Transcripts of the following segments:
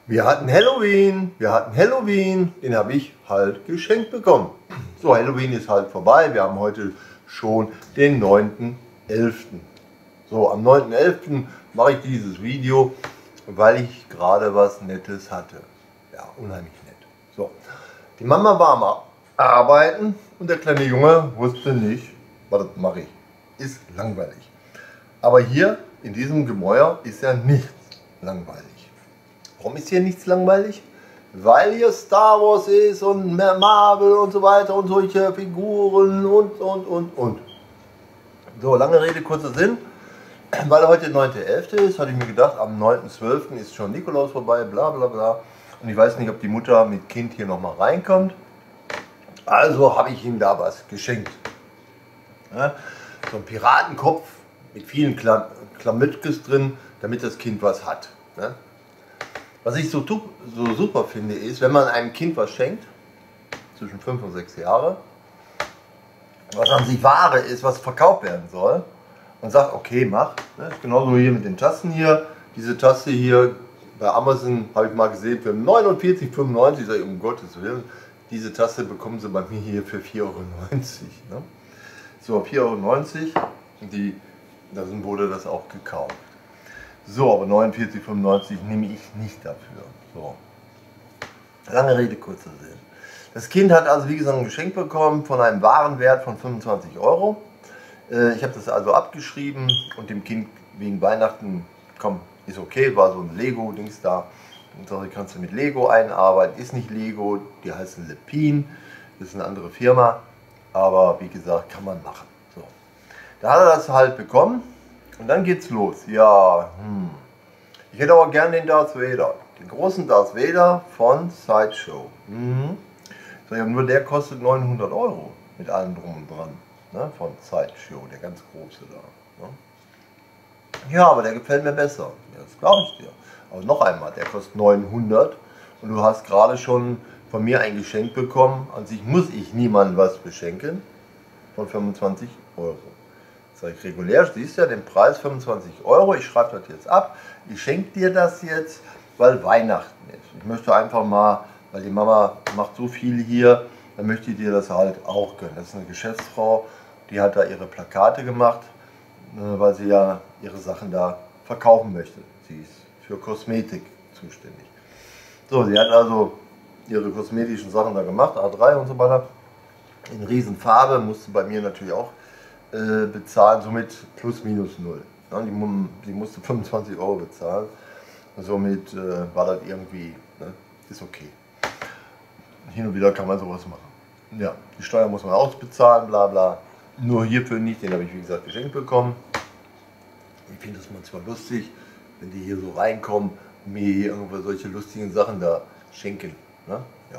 Wir hatten Halloween, den habe ich halt geschenkt bekommen. So, Halloween ist halt vorbei, wir haben heute schon den 9.11. So, am 9.11. mache ich dieses Video, weil ich gerade was Nettes hatte. Ja, unheimlich nett. So, die Mama war am Arbeiten und der kleine Junge wusste nicht, was mache ich. Ist langweilig. Aber hier in diesem Gemäuer ist ja nichts langweilig. Warum ist hier nichts langweilig? Weil hier Star Wars ist und Marvel und so weiter und solche Figuren und. So, lange Rede, kurzer Sinn. Weil heute 9.11. ist, hatte ich mir gedacht, am 9.12. ist schon Nikolaus vorbei, bla bla bla. Und ich weiß nicht, ob die Mutter mit Kind hier nochmal reinkommt. Also habe ich ihm da was geschenkt. Ja, so ein Piratenkopf mit vielen Klamütkes drin, damit das Kind was hat. Ja. Was ich so super finde, ist, wenn man einem Kind was schenkt, zwischen 5 und 6 Jahre, was an sich Ware ist, was verkauft werden soll, und sagt, okay, mach. Ne? Genauso hier mit den Tassen hier. Diese Tasse hier bei Amazon habe ich mal gesehen für 49,95 €. Sag ich, um Gottes Willen, diese Tasse bekommen sie bei mir hier für 4,90 €. Ne? So, 4,90 €, da wurde das auch gekauft. So, aber 49,95 € nehme ich nicht dafür. So. Lange Rede, kurzer Sinn. Das Kind hat also, wie gesagt, ein Geschenk bekommen von einem Warenwert von 25 €. Ich habe das also abgeschrieben und dem Kind wegen Weihnachten, komm, ist okay, war so ein Lego-Dings da. Und so kannst du mit Lego einarbeiten. Ist nicht Lego, die heißen Lepin, das ist eine andere Firma. Aber wie gesagt, kann man machen. So. Da hat er das halt bekommen. Und dann geht's los. Ja, ich hätte aber gern den Darth Vader. Den großen Darth Vader von Sideshow. So, ja, nur der kostet 900 € mit allem drum und dran. Ne, von Sideshow, der ganz große da. Ne? Ja, aber der gefällt mir besser. Ja, das glaube ich dir. Aber noch einmal, der kostet 900 und du hast gerade schon von mir ein Geschenk bekommen. An sich muss ich niemandem was beschenken. Von 25 €. Sag ich, regulär, siehst du ja den Preis 25 €, ich schreibe das jetzt ab, ich schenke dir das jetzt, weil Weihnachten ist. Ich möchte einfach mal, weil die Mama macht so viel hier, dann möchte ich dir das halt auch gönnen. Das ist eine Geschäftsfrau, die hat da ihre Plakate gemacht, weil sie ja ihre Sachen da verkaufen möchte. Sie ist für Kosmetik zuständig. So, sie hat also ihre kosmetischen Sachen da gemacht, A3 und so weiter, in Riesenfarbe, musste bei mir natürlich auch bezahlen, somit plus minus null. Ja, sie musste 25 € bezahlen, somit war das irgendwie, ne, ist okay. Hin und wieder kann man sowas machen. Ja, die Steuer muss man auch bezahlen, bla bla. Nur hierfür nicht, den habe ich wie gesagt geschenkt bekommen. Ich finde das manchmal lustig, wenn die hier so reinkommen und mir hier irgendwo solche lustigen Sachen da schenken. Ne? Ja.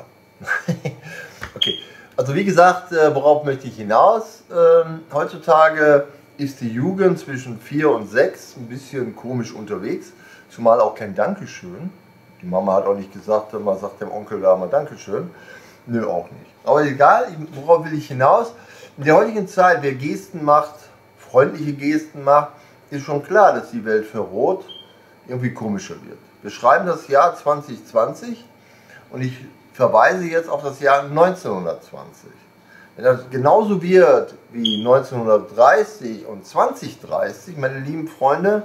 Okay. Also wie gesagt, worauf möchte ich hinaus? Heutzutage ist die Jugend zwischen 4 und 6 ein bisschen komisch unterwegs, zumal auch kein Dankeschön. Die Mama hat auch nicht gesagt, man sagt dem Onkel da mal Dankeschön. Nö, auch nicht. Aber egal, worauf will ich hinaus? In der heutigen Zeit, wer Gesten macht, freundliche Gesten macht, ist schon klar, dass die Welt für Rot irgendwie komischer wird. Wir schreiben das Jahr 2020 und ich verweise jetzt auf das Jahr 1920. Wenn das genauso wird wie 1930 und 2030, meine lieben Freunde,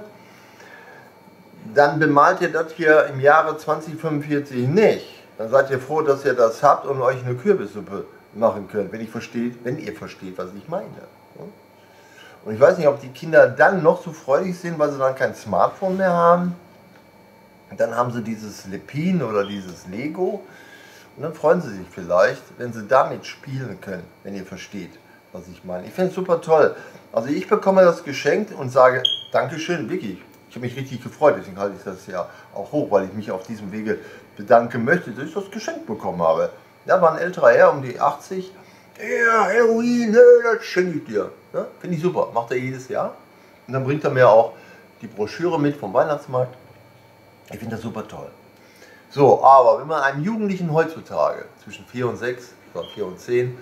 dann bemalt ihr das hier im Jahre 2045 nicht. Dann seid ihr froh, dass ihr das habt und euch eine Kürbissuppe machen könnt, wenn ihr versteht, was ich meine. Und ich weiß nicht, ob die Kinder dann noch so freudig sind, weil sie dann kein Smartphone mehr haben. Dann haben sie dieses Lepin oder dieses Lego. Und dann freuen sie sich vielleicht, wenn sie damit spielen können, wenn ihr versteht, was ich meine. Ich finde es super toll. Also ich bekomme das geschenkt und sage Dankeschön, wirklich. Ich habe mich richtig gefreut, deswegen halte ich das ja auch hoch, weil ich mich auf diesem Wege bedanken möchte, dass ich das geschenkt bekommen habe. Da war ein älterer Herr um die 80. Ja, Halloween, das schenke ich dir. Ja, finde ich super, macht er jedes Jahr. Und dann bringt er mir auch die Broschüre mit vom Weihnachtsmarkt. Ich finde das super toll. So, aber wenn man einem Jugendlichen heutzutage zwischen 4 und 6 oder 4 und 10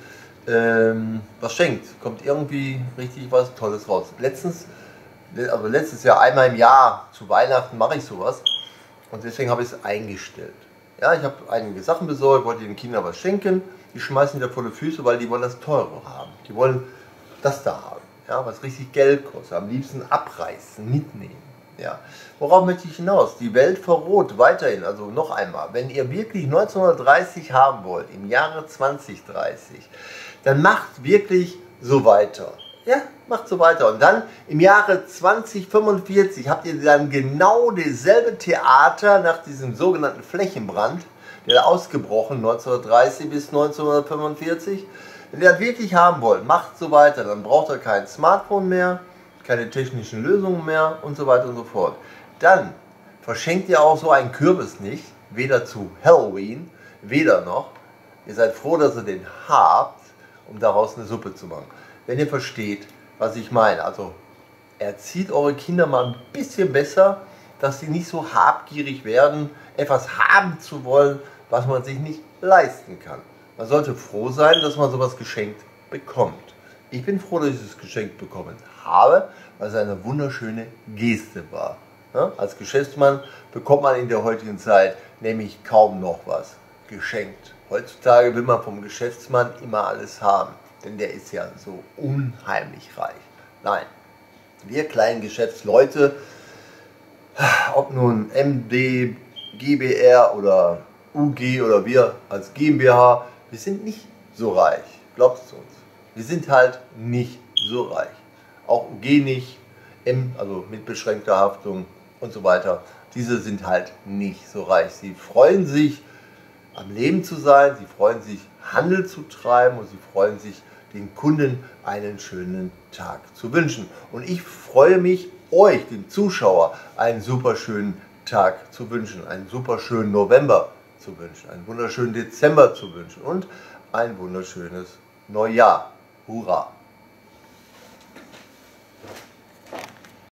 was schenkt, kommt irgendwie richtig was Tolles raus. Letztes Jahr, einmal im Jahr zu Weihnachten mache ich sowas. Und deswegen habe ich es eingestellt. Ja, ich habe einige Sachen besorgt, wollte den Kindern was schenken. Die schmeißen wieder vor die Füße, weil die wollen das Teure haben. Die wollen das da haben, ja, was richtig Geld kostet. Am liebsten abreißen, mitnehmen. Ja. Worauf möchte ich hinaus? Die Welt verroht weiterhin. Also noch einmal, wenn ihr wirklich 1930 haben wollt, im Jahre 2030, dann macht wirklich so weiter. Ja, macht so weiter. Und dann im Jahre 2045 habt ihr dann genau dasselbe Theater nach diesem sogenannten Flächenbrand, der ausgebrochen 1930 bis 1945. Wenn ihr das wirklich haben wollt, macht so weiter. Dann braucht ihr kein Smartphone mehr, keine technischen Lösungen mehr und so weiter und so fort. Dann verschenkt ihr auch so einen Kürbis nicht, weder zu Halloween, weder noch. Ihr seid froh, dass ihr den habt, um daraus eine Suppe zu machen. Wenn ihr versteht, was ich meine. Also erzieht eure Kinder mal ein bisschen besser, dass sie nicht so habgierig werden, etwas haben zu wollen, was man sich nicht leisten kann. Man sollte froh sein, dass man sowas geschenkt bekommt. Ich bin froh, dass ich es geschenkt bekommen habe, weil es eine wunderschöne Geste war. Ja, als Geschäftsmann bekommt man in der heutigen Zeit nämlich kaum noch was geschenkt. Heutzutage will man vom Geschäftsmann immer alles haben, denn der ist ja so unheimlich reich. Nein, wir kleinen Geschäftsleute, ob nun MD, GbR oder UG oder wir als GmbH, wir sind nicht so reich, glaubt es uns. Wir sind halt nicht so reich. Auch UG nicht, M, also mit beschränkter Haftung und so weiter. Diese sind halt nicht so reich. Sie freuen sich, am Leben zu sein, sie freuen sich, Handel zu treiben und sie freuen sich, den Kunden einen schönen Tag zu wünschen. Und ich freue mich, euch, dem Zuschauer, einen super schönen Tag zu wünschen, einen super schönen November zu wünschen, einen wunderschönen Dezember zu wünschen und ein wunderschönes Neujahr. Hurra!